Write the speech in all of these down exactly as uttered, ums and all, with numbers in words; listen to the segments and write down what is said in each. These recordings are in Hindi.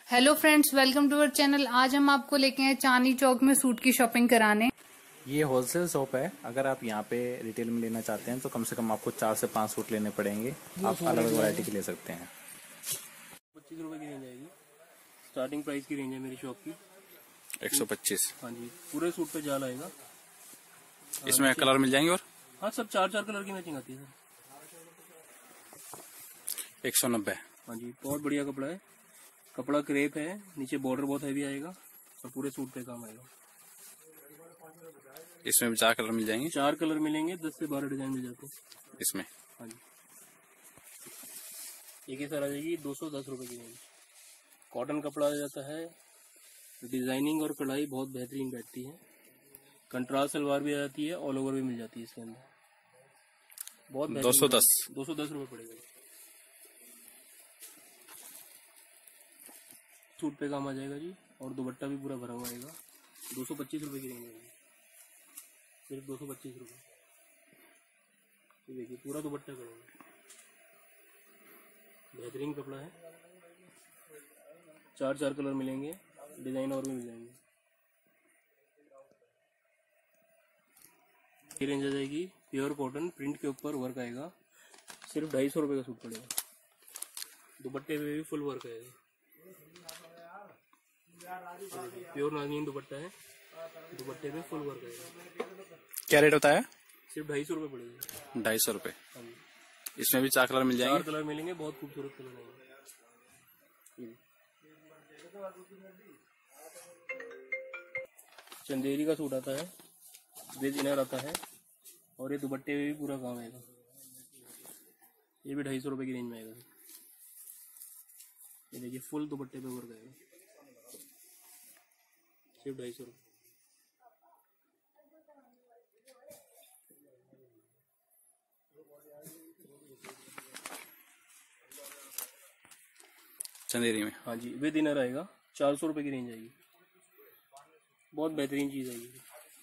Hello friends, welcome to our channel. आज हम आपको लेके आए चांदनी चौक में सूट की शॉपिंग कराने। ये होलसेल शॉप है। अगर आप यहाँ पे रिटेल में लेना चाहते हैं तो कम से कम आपको चार से पांच सूट लेने पड़ेंगे। आप अलग अलग वैरायटी के ले सकते हैं। पच्चीस रुपए की रेंज आएगी। स्टार्टिंग प्राइस की रेंज है मेरी शॉप की एक सौ पच्चीस। हाँ जी, पूरे सूट पे जाल आएगा। इसमें कलर मिल जाएंगे और हाँ, सब चार चार कलर की मैचिंग आती है सर। एक सौ नब्बे। हाँ जी, बहुत बढ़िया कपड़ा है। कपड़ा क्रेप है, नीचे बॉर्डर बहुत हैवी आएगा और पूरे सूट पे काम आएगा। इसमें भी चार कलर मिल जाएंगे। चार कलर मिलेंगे, दस से बारह डिजाइन मिल जाते हैं इसमें। हाँ जी, एक ही सर आ जाएगी दो सौ दस रुपए की रेंज। कॉटन कपड़ा आ जाता है, डिजाइनिंग और कढ़ाई बहुत बेहतरीन बैठती है। कंट्रास्ट सलवार भी आ जाती है, ऑल ओवर भी मिल जाती है इसके अंदर। बहुत दो सौ दस दो सौ दस रुपये पड़ेगा। सूट पे काम आ जाएगा जी, और दुपट्टा भी पूरा भरा हुआ आएगा। दो सौ पच्चीस रुपये की रेंज आएगी, सिर्फ दो सौ पच्चीस रुपये। देखिए पूरा दुपट्टा करेंगे, बेहतरीन कपड़ा है। चार चार कलर मिलेंगे, डिजाइन और भी मिल जाएंगे। ये रेंज आ जाएगी प्योर कॉटन, प्रिंट के ऊपर वर्क आएगा। सिर्फ ढाई सौ रुपये का सूट पड़ेगा। दुपट्टे पे भी फुल वर्क आएगा। प्योर नाज़नीन दुपट्टा है, दुपट्टे पे फुल वर्क आएगा। क्या रेट होता है? सिर्फ ढाई सौ रुपये पड़ेगा। ढाई सौ रुपये। इसमें भी चार कलर मिल जाएंगे। चार कलर मिलेंगे, बहुत खूबसूरत कलर आएंगे। चंदेरी का सूट आता है, विद इनर आता है, और ये दुपट्टे में भी पूरा काम आएगा। ये भी ढाई सौ रुपये की रेंज में आएगा। ये देखिए फुल दुपट्टे पे वर्क आएगा, सिर्फ ढाई सौ रुपये। चंदेरी में हाँ जी, विद इनर आएगा। चार सौ रुपये की रेंज आएगी। बहुत बेहतरीन चीज आएगी।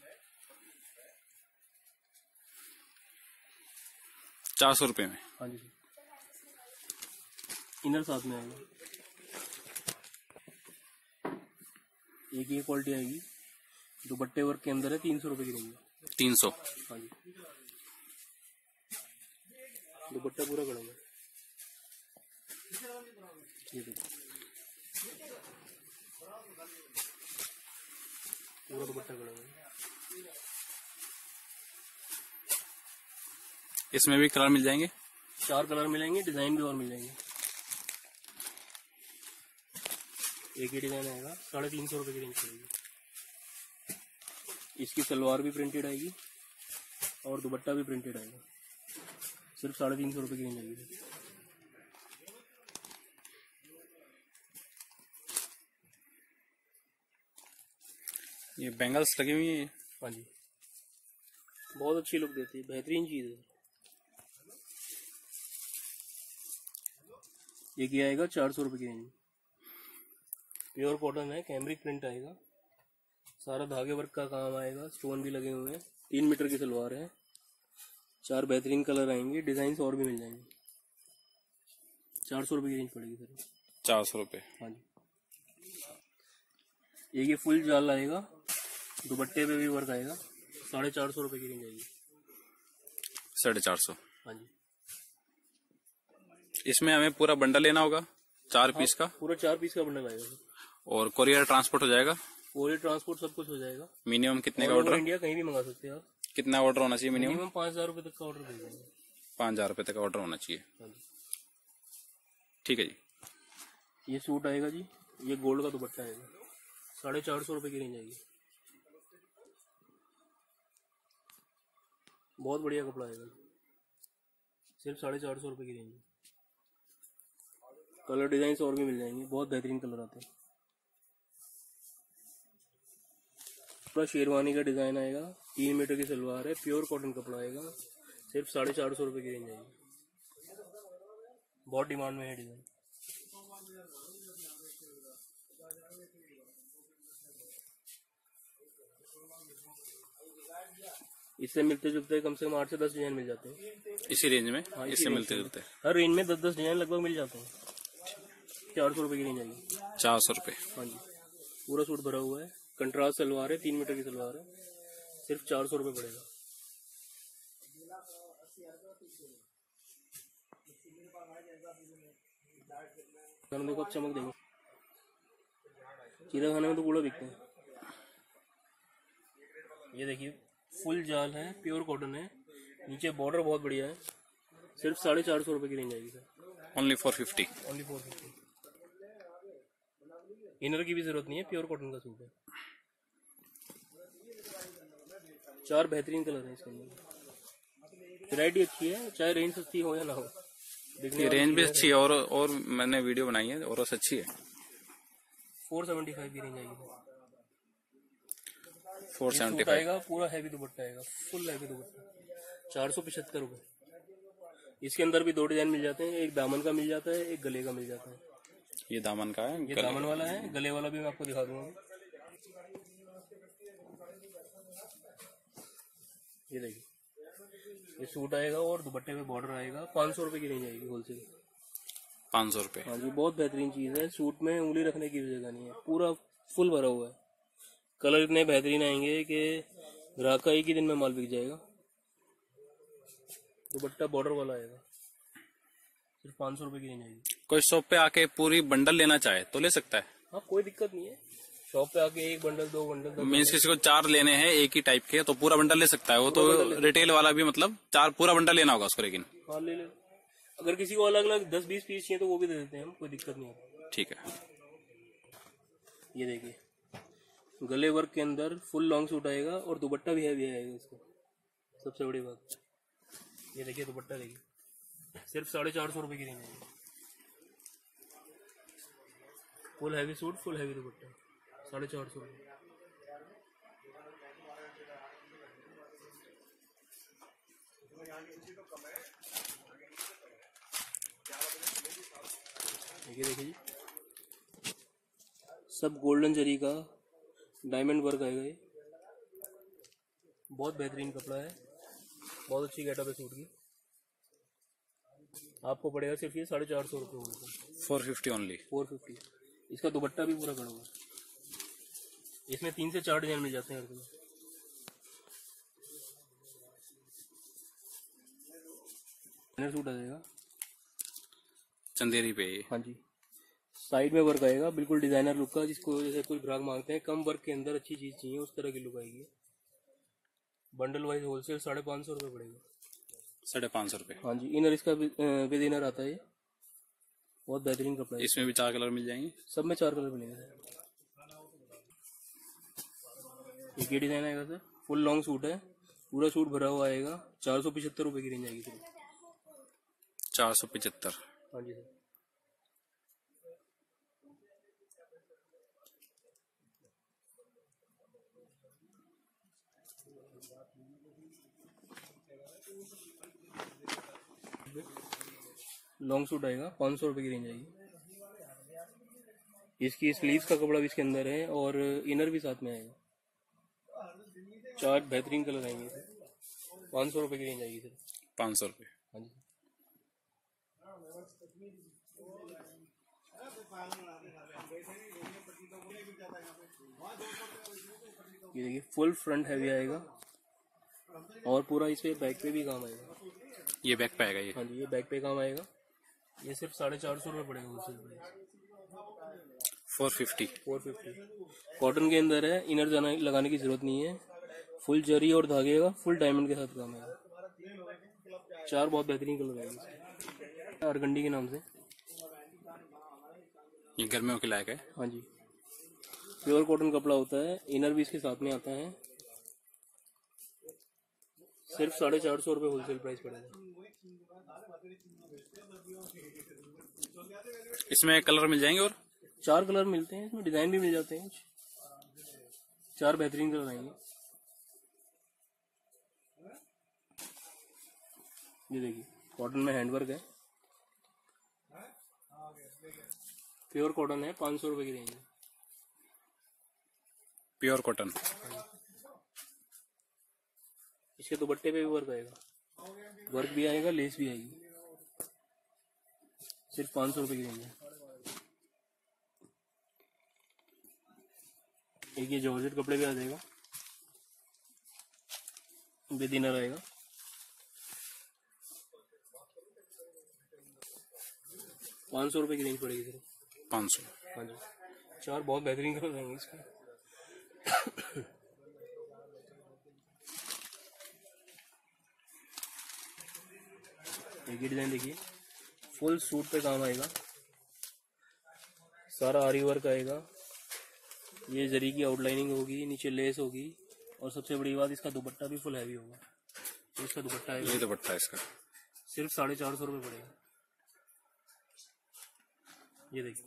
चार सौ रुपये में। हाँ जी, इनर साथ में आएगा। एक ये क्वालिटी आएगी, दुपट्टे वर्क के अंदर है, तीन सौ रुपये की रेंज। तीन सौ। हाँ जी, दुपट्टा पूरा कड़ा है। ये देखो पूरा दुपट्टा कड़ा है। इसमें भी कलर मिल जाएंगे। चार कलर मिलेंगे, डिजाइन भी और मिल जाएंगे। एक ही डिजाइन आएगा, साढ़े तीन सौ रुपये की रेंज पड़ेगी। इसकी सलवार भी प्रिंटेड आएगी और दुपट्टा भी प्रिंटेड आएगा। सिर्फ साढ़े तीन सौ रुपये की रेंज आएगी। ये बैंगल्स लगी हुई है। हाँ जी, बहुत अच्छी लुक देती है, बेहतरीन चीज है। ये क्या आएगा चार सौ रुपये की रेंज। प्योर कॉटन है, कैमरिक प्रिंट आएगा, सारा धागे वर्क का काम आएगा, स्टोन भी लगे हुए हैं। तीन मीटर की सलवार है, चार बेहतरीन कलर आएंगे, डिजाइन और भी मिल जाएंगे। चार सौ रुपये की रेंज पड़ेगी सर। चार सौ रुपये। हाँ जी, एक ये फुल जाल आएगा, दुपट्टे पे भी वर्क आएगा। साढ़े चार सौ रुपये की रेंज आएगी। साढ़े चार सौ। हाँ जी, इसमें हमें पूरा बंडल लेना होगा, चार हाँ, पीस का। पूरा चार पीस का बंडल आएगा। और कोरियर ट्रांसपोर्ट हो जाएगा। कोरियर ट्रांसपोर्ट सब कुछ हो जाएगा। मिनिमम कितने का ऑल ऑर्डर? ओवर इंडिया कहीं भी मंगा सकते हैं आप। कितना ऑर्डर होना चाहिए मिनिमम? मिनिमम पाँच हजार रुपये तक का ऑर्डर दे देंगे। पाँच हजार रुपये तक का ऑर्डर होना चाहिए। हाँ जी, ठीक है जी। ये सूट आएगा जी, ये गोल्ड का दुपट्टा आएगा। साढ़े चार सौ रुपये की रेंज आएगी। बहुत बढ़िया कपड़ा आएगा, सिर्फ साढ़े चार सौ रुपये की रेंज। कलर डिजाइन और भी मिल जाएंगे, बहुत बेहतरीन कलर आते हैं। पूरा शेरवानी का डिजाइन आएगा, तीन मीटर की सलवार है, प्योर कॉटन कपड़ा आएगा। सिर्फ साढ़े चार सौ रुपये की रेंज आएगी। बहुत डिमांड में है डिजाइन। इससे मिलते जुलते कम से कम आठ से दस डिजाइन मिल जाते हैं इसी रेंज में। हाँ, इससे मिलते जुलते हर रेंज में दस दस डिजाइन लगभग मिल जाते हैं। चार सौ रुपए की रेंज आएगी। चार सौ रुपये। हाँ जी, पूरा सूट भरा हुआ है, कंट्रास्ट सलवार है, तीन मीटर की सलवार है, सिर्फ चार सौ रुपये पड़ेगा। देखो अब चमक देखो, चीरा खाने में तो कूड़ा बिकते हैं। ये देखिए फुल जाल है, प्योर कॉटन है, नीचे बॉर्डर बहुत बढ़िया है, सिर्फ साढ़े चार सौ रुपए की रेंज आएगी sir. Only four fifty. Only four fifty. Inner की भी जरूरत नहीं है, प्योर कॉटन का सूट है। चार बेहतरीन कलर है इसके अंदर, वैरायटी अच्छी है, चाहे रेंज सस्ती हो या ना हो। ये रेंज भी अच्छी है, और और मैंने वीडियो बनाई है और अच्छी है। फोर सेवेंटी फाइव की रेंज आएगी। फोर सेवेंटी फाइव आएगा, पूरा हैवी दुपट्टा आएगा, फुल हैवी दुपट्टा, चार सौ पचहत्तर रुपए। इसके अंदर भी दो डिजाइन मिल जाते हैं, एक दामन का मिल जाता है, एक गले का मिल जाता है। ये दामन का है, ये दामन वाला है, गले वाला भी मैं आपको दिखा दूंगा। ये देखिए, ये सूट आएगा और दुपट्टे पे बॉर्डर आएगा, पाँच सौ रुपए की रेंज आएगी होलसेल। पाँच सौ रुपये। हाँ जी, बहुत बेहतरीन चीज है, सूट में उंगली रखने की जगह नहीं है, पूरा फुल भरा हुआ है। कलर इतने बेहतरीन आएंगे कि ग्राहक का एक ही दिन में माल बिक जाएगा। दुपट्टा बॉर्डर वाला आएगा, सिर्फ पाँच सौ रुपए की रेंज आएगी। कोई शॉप पे आके पूरी बंडल लेना चाहे तो ले सकता है? हाँ, कोई दिक्कत नहीं है, शॉप पे आके एक बंडल, दो बंडल, मीन्स किसी को चार लेने हैं एक ही टाइप के तो पूरा बंडल ले सकता है वो? तो रिटेल वाला भी मतलब चार पूरा बंडल लेना होगा उसको? लेकिन हाँ ले ले, अगर किसी को अलग अलग दस बीस पीस चाहिए तो वो भी दे देते हैं हम, कोई दिक्कत नहीं है। ठीक है। ये देखिए, गले वर्क के अंदर फुल लॉन्ग सूट आएगा और दुपट्टा भी हैवी आएगा इसका, सबसे बड़ी बात। ये देखिए दुपट्टा देखिए, सिर्फ साढ़े चार सौ रुपए की रेंज आएगी। Full heavy suit, full heavy dupatta, साढ़े चार सौ रुपये। देखिए देखिए जी, सब गोल्डन जरी का डायमंड वर्क आएगा। ये बहुत बेहतरीन कपड़ा है, बहुत अच्छी गेटअप है सूट की। आपको पड़ेगा सिर्फ ये साढ़े चार सौ रुपये होगा। Four fifty only. Four fifty. इसका दुपट्टा भी पूरा कड़ा हुआ है, इसमें तीन से चार डिजाइन मिल जाते हैं हर समय। सूट आ जाएगा चंदेरी पे। हाँ जी, साइड में वर्क आएगा, बिल्कुल डिजाइनर लुक का, जिसको जैसे कोई ग्राहक मांगते हैं कम वर्क के अंदर अच्छी चीज चाहिए, उस तरह की लुक आएगी। बंडल वाइज होलसेल साढ़े पाँच सौ रुपये पड़ेगा। साढ़े पाँच सौ रुपये। हाँ जी, इनर इसका विद इनर आता है, बहुत बेहतरीन कपड़ा है। इसमें भी चार कलर मिल जाएंगे? सब में चार कलर मिलेंगे। एक ही डिजाइन आएगा सर, फुल लॉन्ग सूट है, पूरा सूट भरा हुआ आएगा, चार सौ पिछहत्तर रुपए की रेंज आएगी सर। चार सौ पिछहत्तर। हाँ जी सर। लॉन्ग सूट आएगा, पाँच सौ रुपए की रेंज आएगी। इसकी स्लीव्स का कपड़ा भी इसके अंदर है और इनर भी साथ में आएगा। चार बेहतरीन कलर आएंगे सर, पाँच सौ रुपए की रेंज आएगी सर। पाँच सौ रुपये। हाँ जी। ये देखिए, फुल फ्रंट हैवी आएगा और पूरा इस पे बैक पे भी काम आएगा। ये बैक पे आएगा? ये हाँ जी, ये बैक पे काम आएगा। ये सिर्फ साढ़े चार सौ रुपये पड़ेगा wholesale price. Four fifty. Four fifty. Cotton के अंदर है, इनर जाना लगाने की जरूरत नहीं है, फुल जरी और धागे का फुल डायमंड के साथ काम आएगा। चार बहुत बेहतरीन कलर आएंगे, अरगंडी के नाम से। ये गर्मियों के लायक है? हाँ जी, प्योर कॉटन कपड़ा होता है, इनर भी इसके साथ में आता है। सिर्फ साढ़े चार सौ रुपये होलसेल प्राइस पड़ेगा। इसमें कलर मिल जाएंगे? और चार कलर मिलते हैं इसमें, डिजाइन भी मिल जाते हैं, चार बेहतरीन कलर आएंगे। ये देखिए, कॉटन में हैंडवर्क है, प्योर कॉटन है, पाँच सौ रुपए की रेंज है। Pure cotton. इसके दुपट्टे पे भी वर्क आएगा, वर्क भी आएगा, लेस भी आएगी। सिर्फ पाँच सौ रुपए की रेंज है। एक ये जॉर्जेट कपड़े पे आ जाएगा, बेदिना रहेगा। पाँच सौ रुपये की रेंज पड़ेगी सर। पाँच सौ। हाँ जी, चार बहुत बेहतरीन कलर रहेंगे इसके। ये डिजाइन देखिए, फुल सूट पे काम आएगा, सारा आरी वर्क आएगा, ये जरी की आउटलाइनिंग होगी, नीचे लेस होगी, और सबसे बड़ी बात इसका दुपट्टा भी फुल हैवी होगा। तो इसका दुपट्टा है, ये दुपट्टा इसका सिर्फ साढ़े चार सौ रुपये पड़ेगा। ये देखिए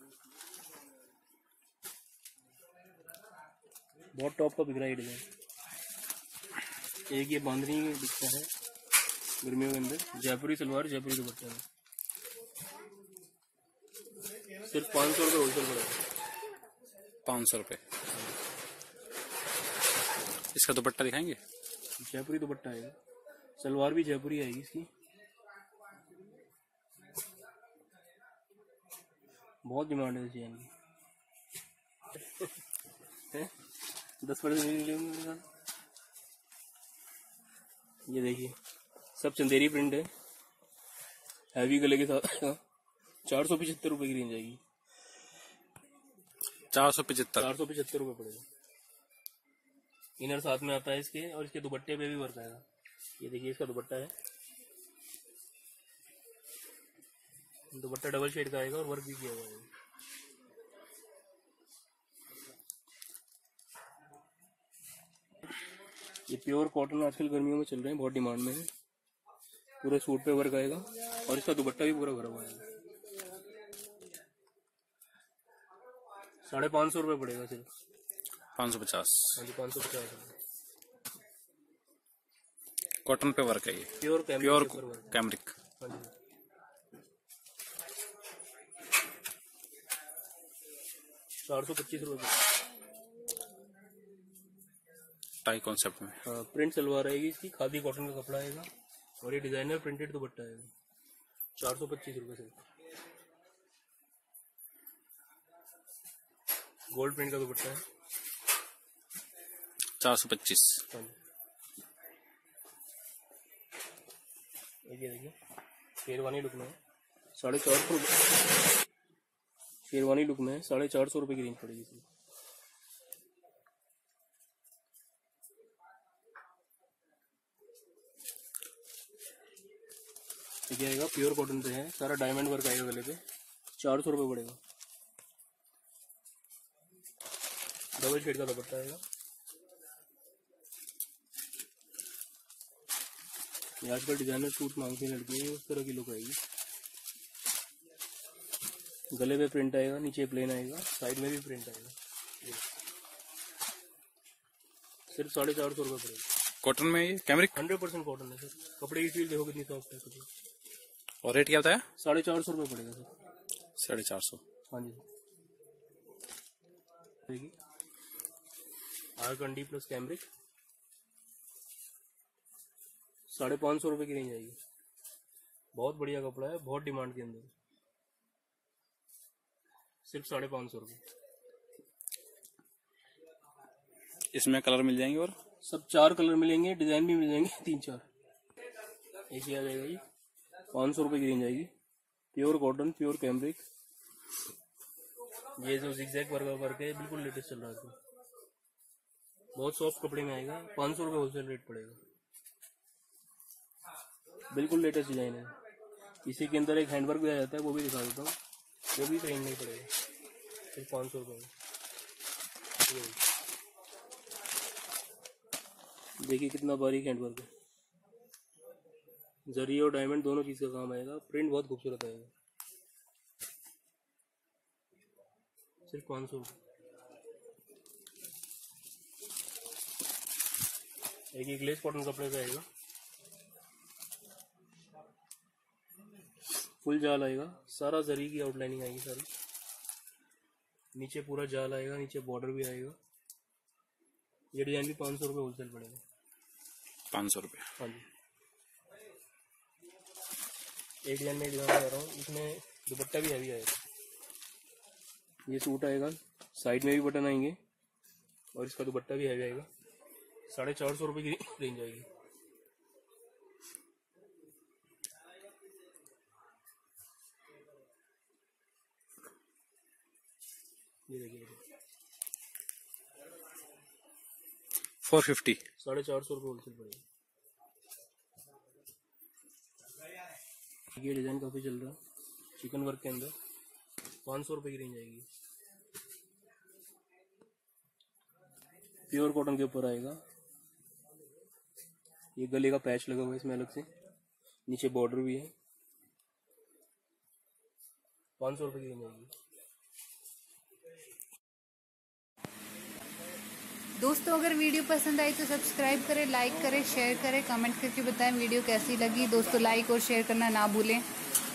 बहुत टॉप का बिक रहा है ये डिजाइन। एक ये बांधनी दिखता है गर्मियों के अंदर, जयपुरी सलवार जयपुरी दुपट्टा में, सिर्फ पाँच सौ रुपये होलसेल पड़ेगा। पाँच सौ रुपये। इसका दुपट्टा दिखाएंगे? जयपुरी दुपट्टा आएगा, सलवार भी जयपुरी आएगी इसकी। बहुत डिमांड है इस डिजाइन की। दस परसेंट। ये देखिए सब चंदेरी प्रिंट है, हैवी गले के साथ। चार सौ पचहत्तर रुपए की रेंज आएगी। चार सौ पचहत्तर चार सौ पचहत्तर रुपये पड़ेगा। इनर साथ में आता है इसके, और इसके दुपट्टे पे भी वर्क आएगा। ये देखिए इसका दुपट्टा है, दुपट्टा डबल शेड का आएगा और वर्क भी किया हुआ है। ये प्योर कॉटन आजकल गर्मियों में चल रहे हैं, बहुत डिमांड में है। पूरे सूट पे वर्क आएगा और इसका दुपट्टा भी पूरा भरा हुआ है। साढ़े पाँच सौ रुपये पड़ेगा सिर्फ। पाँच सौ पचास। हाँ जी, पाँच सौ पचास रुपये। कॉटन पे वर्क है ये, प्योर प्योर कैमरिक। हाँ जी, चार सौ पच्चीस रुपये। टाई कॉन्सेप्ट में। हाँ, प्रिंट सलवार आएगी इसकी, खादी कॉटन का कपड़ा आएगा, और ये डिजाइनर प्रिंटेड दुपट्टा आएगा। चार सौ पच्चीस रुपये से। गोल्ड प्रिंट का दुपट्टा है, चार सौ पच्चीस। हाँ जी। ये देखिए शेरवानी लुक में है, साढ़े चार सौ रुपये। शेरवानी लुक में है, साढ़े चार सौ रुपये की रेंज पड़ेगी इसकी। ये आएगा प्योर कॉटन पे है, सारा डायमंड वर्क आएगा गले पे। चार सौ रुपये पड़ेगा। डबल शेड का दुपट्टा आएगा। ये आजकल डिजाइनर सूट मांगती है लड़की, उस तरह की लुक आएगी। गले पे प्रिंट आएगा, नीचे प्लेन आएगा, साइड में भी प्रिंट आएगा। सिर्फ साढ़े चार सौ रुपये पड़ेगा। कॉटन में ये कैमरिक हंड्रेड परसेंट कॉटन है सर। कपड़े की फील देखो कितनी सॉफ्ट है कपड़े। और रेट क्या बताया? साढ़े चार सौ रुपये पड़ेगा सर। साढ़े चार सौ। हाँ जी देखिए, आर कंडी प्लस कैमरिक, साढ़े पाँच सौ रुपये की रेंज आएगी। बहुत बढ़िया कपड़ा है, बहुत डिमांड के अंदर। सिर्फ साढ़े पाँच सौ रुपये। इसमें कलर मिल जाएंगे, और सब चार कलर मिलेंगे, डिजाइन भी मिल जाएंगे तीन चार। एक ही आ जाएगा ये, पाँच सौ रुपये की रेंज आएगी। Pure cotton, pure cambric. ये जो जिगजैग वर्क वर्क है, बिल्कुल लेटेस्ट चल रहा है। बहुत सॉफ्ट कपड़े में आएगा। पाँच सौ रुपये होलसेल रेट पड़ेगा। बिल्कुल लेटेस्ट डिजाइन है। इसी के अंदर एक हैंडवर्क भी आ जाता है, वो भी दिखा देता हूँ। वो भी कहीं नहीं पड़ेगा, सिर्फ पाँच सौ रुपये में। देखिए कितना बारीक हैंडवर्क है, जरी और डायमंड दोनों चीज का काम आएगा। प्रिंट बहुत खूबसूरत आएगा। सिर्फ पाँच सौ रुपये। एक ग्लेस कॉटन कपड़े का आएगा, फुल जाल आएगा, सारा जरी की आउटलाइनिंग आएगी सारी। नीचे पूरा जाल आएगा, नीचे बॉर्डर भी आएगा। ये डिजाइन भी पाँच सौ रुपये होलसेल पड़ेगा। पाँच सौ रुपये। हाँ जी। एक डिजाइन में दिखाना चाह रहा हूँ, इसमें दुपट्टा भी हैवी आएगा। ये सूट आएगा, साइड में भी बटन आएंगे और इसका दुपट्टा भी हैवी आएगा, साढ़े चार सौ रुपये की रेंज आएगी। ये देखिए फोर फिफ्टी साढ़े चार सौ रुपये होलसेल पड़ेगा। ये डिजाइन काफी चल रहा है चिकन वर्क के अंदर, पाँच सौ रुपये की रेंज आएगी। प्योर कॉटन के ऊपर आएगा। ये गले का पैच लगा हुआ है इसमें अलग से, नीचे बॉर्डर भी है, पाँच सौ रुपये की रेंज आएगी। दोस्तों अगर वीडियो पसंद आई तो सब्सक्राइब करें, लाइक करें, शेयर करें, कमेंट करके बताएं वीडियो कैसी लगी। दोस्तों लाइक और शेयर करना ना भूलें।